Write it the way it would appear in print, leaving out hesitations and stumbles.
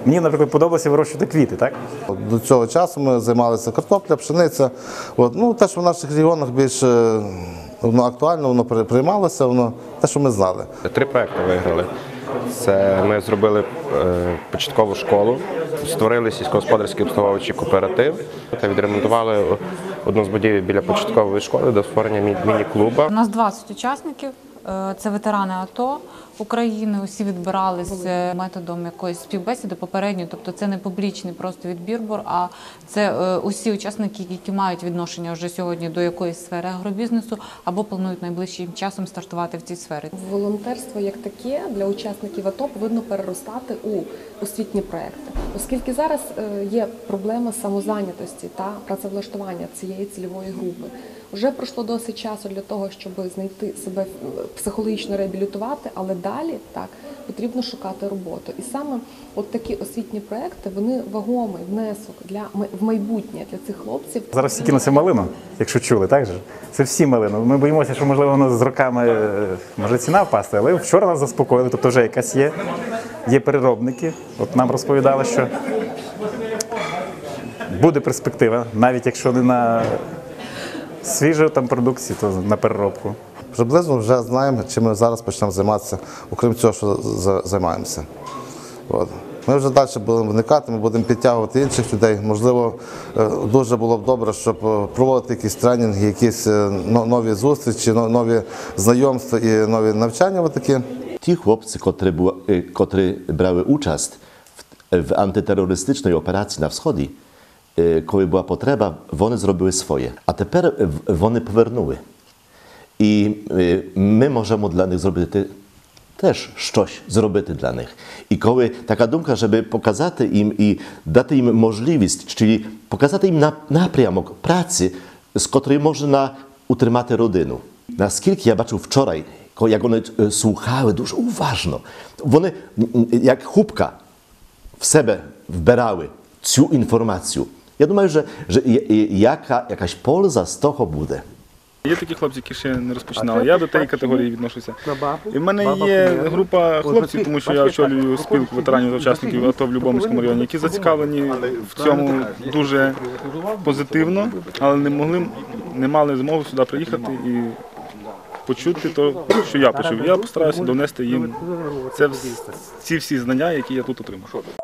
Мені, наприклад, подобалося вирощувати квіти, так? До цього часу ми займалися картопля, пшениця. Те, що в наших регіонах більш воно актуально, воно приймалося, воно те, що ми знали. 3 проекти виграли. Це ми зробили початкову школу, створили сільськогосподарський обслуговуючий кооператив та відремонтували одну з будівель біля початкової школи до створення міні-клубу. У нас 20 учасників. Це ветерани АТО України, усі відбиралися методом якоїсь співбесіди попередньої, тобто це не публічний просто відбір, а це усі учасники, які мають відношення вже сьогодні до якоїсь сфери агробізнесу або планують найближчим часом стартувати в цій сфері. Волонтерство як таке для учасників АТО повинно переростати у освітні проекти, оскільки зараз є проблема самозайнятості та працевлаштування цієї цільової групи. Вже пройшло досить часу для того, щоб знайти себе, психологічно реабілітувати, але далі потрібно шукати роботу. І саме от такі освітні проекти, вони вагомий внесок в майбутнє для цих хлопців. Зараз всі кинуться в малину, якщо чули, так же? Це всі малину. Ми боїмося, що, можливо, воно з роками може ціна впасти, але вчора нас заспокоїли, тобто вже якась є переробники. От нам розповідали, що буде перспектива, навіть якщо не на свіжу там продукцію, то на переробку. Приблизно вже знаємо, чим ми зараз почнемо займатися, окрім цього, що займаємося. Ми вже далі будемо вникати, ми будемо підтягувати інших людей. Можливо, дуже було б добре, щоб проводити якісь тренінги, якісь нові зустрічі, нові знайомства і нові навчання. Ті хлопці, котрі брали участь в антитерористичній операції на Сході, коли була потреба, вони зробили своє. А тепер вони повернули. І ми можемо для них зробити теж щось зробити для них. І коли така думка, щоб показати їм і дати їм можливість, чи показати їм напрямок праці, з котрої можна утримати родину. Наскільки я бачив вчорай, як вони слухали дуже уважно, вони як хубка в себе вбирали цю інформацію. Я думаю, що якась польза з того буде. Є такі хлопці, які ще не розпочинали. Я до тієї категорії відношуся. І в мене є група хлопців, тому що я очолюю спілку ветеранів та учасників АТО в Любомльському районі, які зацікавлені в цьому дуже позитивно, але не мали змоги сюди приїхати і почути те, що я почув. Я постараюся донести їм ці всі знання, які я тут отримав.